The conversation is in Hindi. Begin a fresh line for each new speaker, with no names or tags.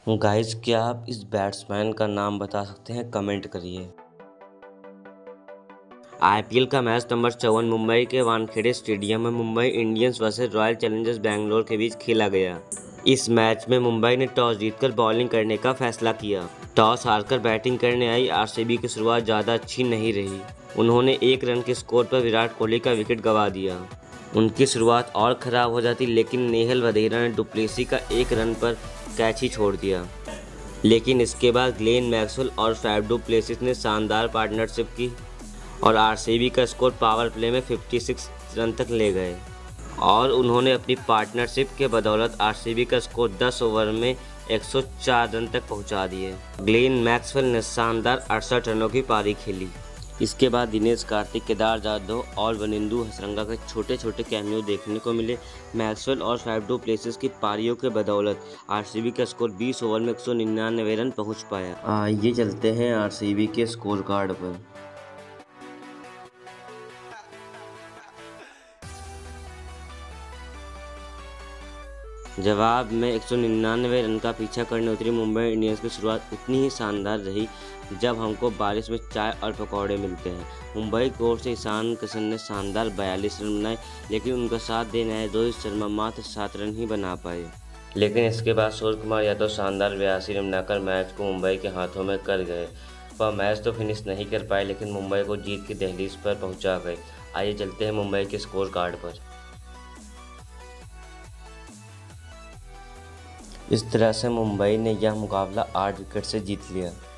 गाइस, क्या आप इस बैट्समैन का नाम बता सकते हैं? कमेंट करिए। आईपीएल का मैच नंबर 54 मुंबई के वानखेड़े स्टेडियम में Mumbai Indians versus Royal Challengers Bangalore के बीच खेला गया। इस मैच में मुंबई ने टॉस जीतकर बॉलिंग करने का फैसला किया। टॉस हारकर बैटिंग करने आई आरसीबी की शुरुआत ज़्यादा अच्छी नहीं रही। उन्होंने 1 रन के स्कोर पर विराट कोहली का विकेट गंवा दिया। उनकी शुरुआत और ख़राब हो जाती, लेकिन नेहल वधेरा ने डुप्लेसी का 1 रन पर कैच ही छोड़ दिया। लेकिन इसके बाद ग्लेन मैक्सवेल और फैफ डु प्लेसिस ने शानदार पार्टनरशिप की और आरसीबी का स्कोर पावर प्ले में 56 रन तक ले गए और उन्होंने अपनी पार्टनरशिप के बदौलत आरसीबी का स्कोर 10 ओवर में 104 रन तक पहुंचा दिए। ग्लेन मैक्सवेल ने शानदार 68 रनों की पारी खेली। इसके बाद दिनेश कार्तिक, केदार जाधव और वनिंदु हसरंगा के छोटे छोटे कैमियो देखने को मिले। मैक्सवेल और फैफ डु प्लेसिस की पारियों के बदौलत आरसीबी का स्कोर 20 ओवर में 199 रन पहुंच पाया। आइए चलते हैं आरसीबी के स्कोर कार्ड पर। जवाब में 199 रन का पीछा करने उतरी मुंबई इंडियंस की शुरुआत उतनी ही शानदार रही जब हमको बारिश में चाय और पकौड़े मिलते हैं। मुंबई की ओर से ईशान किशन ने शानदार 42 रन बनाए, लेकिन उनका साथ देने आए रोहित शर्मा मात्र 7 रन ही बना पाए। लेकिन इसके बाद सूर्य कुमार यादव शानदार 82 रन बनाकर मैच को मुंबई के हाथों में कर गए। वह मैच तो फिनिश नहीं कर पाए, लेकिन मुंबई को जीत की दहलीज पर पहुंचा गए। आइए चलते हैं मुंबई के स्कोर कार्ड पर। इस तरह से मुंबई ने यह मुकाबला 8 विकेट से जीत लिया।